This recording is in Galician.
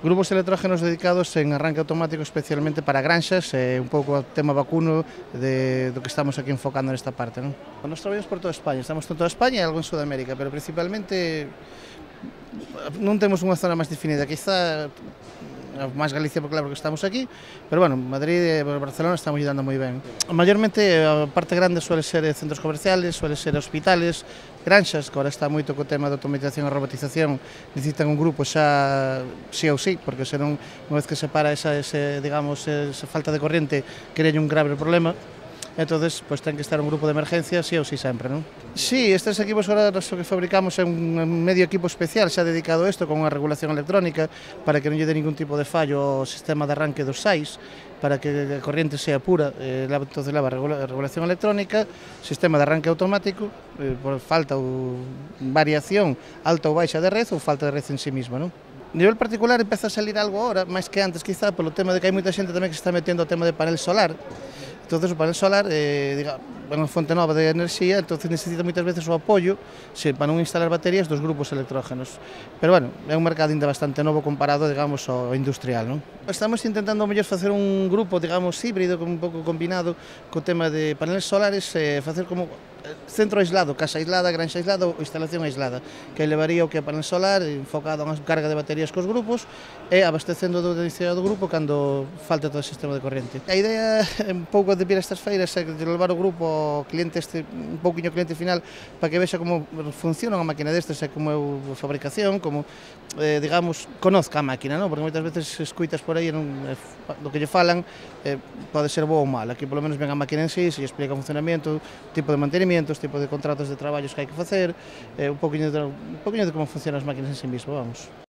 Grupos electrógenos dedicados en arranque automático especialmente para granxas e un pouco o tema vacuno do que estamos aquí enfocando nesta parte, non? Nos traballamos por toda España, estamos por toda España e algo en Sudamérica, pero principalmente non temos unha zona máis definida, quizá máis Galicia, porque claro que estamos aquí, pero bueno, Madrid e Barcelona estamos dando moi ben. Mayormente a parte grande suele ser centros comerciales, suele ser hospitales, granxas, que agora está moito co tema de automatización e robotización, necesitan un grupo xa sí ou sí, porque senón unha vez que se para esa falta de corriente, crealle un grave problema. Entonces, pues ten que estar un grupo de emergencia, sí ou sí sempre, non? Sí, estes equipos agora o que fabricamos é un medio equipo especial xa dedicado a isto, con unha regulación electrónica, para que non lle dé ningún tipo de fallo ao sistema de arranque dos SAIs, para que a corriente sea pura, entonces leva regulación electrónica, sistema de arranque automático, por falta ou variación alta ou baixa de red ou falta de red en sí mesma, non? A nivel particular empeza a salir algo agora, máis que antes quizá, polo tema de que hai moita xente tamén que se está metendo ao tema de panel solar. Entonces o panel solar é unha fonte nova de enerxía, entonces necesita moitas veces o apoio para non instalar baterías dos grupos electrógenos. Pero bueno, é un mercado ainda bastante novo comparado, digamos, ao industrial, non? Estamos intentando mellor facer un grupo, digamos, híbrido, un pouco combinado co tema de paneles solares, facer como centro aislado, casa aislada, granxa aislada ou instalación aislada, que levaría o que é panel solar enfocado a unha carga de baterías cos grupos e abastecendo do iniciado do grupo cando falta todo o sistema de corrente. A idea un pouco de vir a estas feiras é de levar o grupo ao cliente un pouquinho cliente final para que vexa como funciona unha máquina destes e como é a fabricación, como, digamos, conozca a máquina, non? Porque moitas veces escuitas por aí do que lle falan pode ser boa ou mala. Aquí polo menos ven a máquina en sí, se lle explica o funcionamento, tipo de mantenimiento, tipo de contratos de traballos que hai que facer, un poquinho de como funcionan as máquinas en sí mismo, vamos.